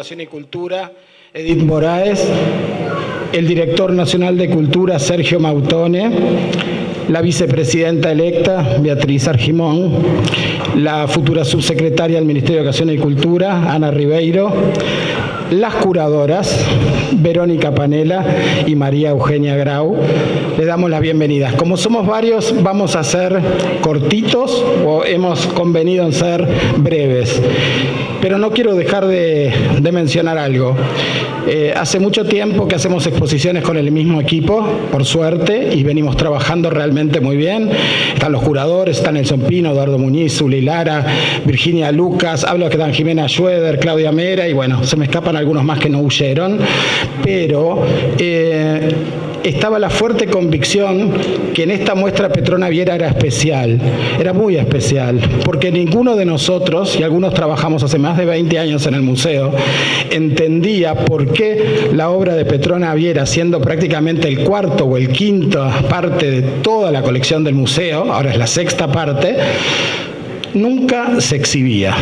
Educación y Cultura, Edith Moraes, el director nacional de Cultura, Sergio Mautone, la vicepresidenta electa, Beatriz Argimón, la futura subsecretaria del Ministerio de Educación y Cultura, Ana Ribeiro, las curadoras, Verónica Panela y María Eugenia Grau. Les damos las bienvenidas. Como somos varios, vamos a ser cortitos o hemos convenido en ser breves. Pero no quiero dejar de mencionar algo. Hace mucho tiempo que hacemos exposiciones con el mismo equipo, por suerte, y venimos trabajando realmente muy bien. Están los curadores, están Nelson Pino, Eduardo Muñiz, Zuli Lara, Virginia Lucas, hablo que están Jimena Schroeder, Claudia Mera, y bueno, se me escapan algunos más que no huyeron, pero estaba la fuerte convicción que en esta muestra Petrona Viera era especial, era muy especial, porque ninguno de nosotros, y algunos trabajamos hace más de 20 años en el museo, entendía por qué la obra de Petrona Viera, siendo prácticamente el cuarto o el quinto parte de toda la colección del museo, ahora es la sexta parte, nunca se exhibía.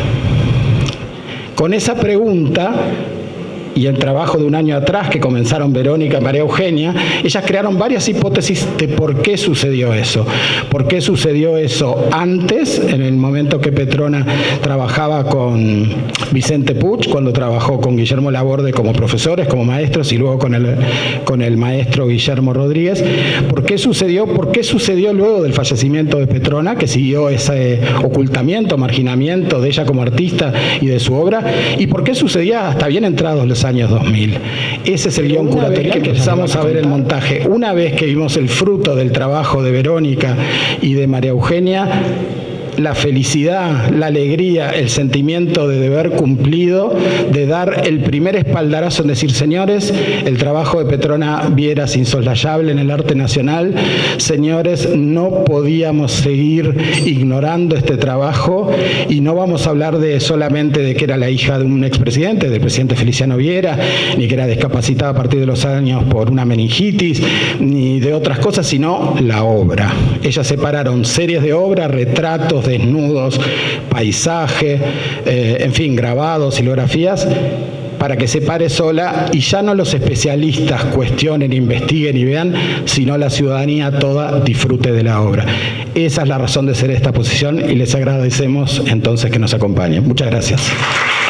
Con esa pregunta y el trabajo de un año atrás que comenzaron Verónica y María Eugenia, ellas crearon varias hipótesis de por qué sucedió eso. ¿Por qué sucedió eso antes, en el momento que Petrona trabajaba con Vicente Puig, cuando trabajó con Guillermo Laborde como profesores, como maestros, y luego con el maestro Guillermo Rodríguez? ¿Por qué sucedió? ¿Por qué sucedió luego del fallecimiento de Petrona, que siguió ese ocultamiento, marginamiento de ella como artista y de su obra? ¿Y por qué sucedía hasta bien entrados los años 2000? Ese es el guión curatorial que empezamos a ver el montaje. Una vez que vimos el fruto del trabajo de Verónica y de María Eugenia, la felicidad, la alegría, el sentimiento de deber cumplido, de dar el primer espaldarazo en decir, señores, el trabajo de Petrona Viera es insoslayable en el arte nacional, señores, no podíamos seguir ignorando este trabajo, y no vamos a hablar solamente de que era la hija de un expresidente, del presidente Feliciano Viera, ni que era discapacitada a partir de los años por una meningitis, ni de otras cosas, sino la obra. Ellas separaron series de obras, retratos, desnudos, paisaje, en fin, grabados, silografías, para que se pare sola y ya no los especialistas cuestionen, investiguen y vean, sino la ciudadanía toda disfrute de la obra. Esa es la razón de ser esta exposición y les agradecemos entonces que nos acompañen. Muchas gracias.